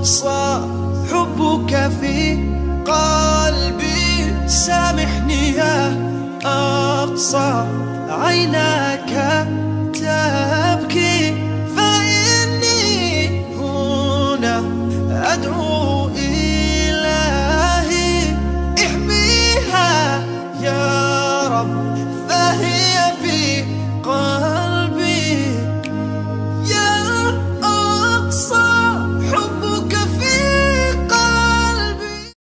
أقصى حبك في قلبي. سامحني يا أقصى عيناك تبكي، فإني هنا أدعو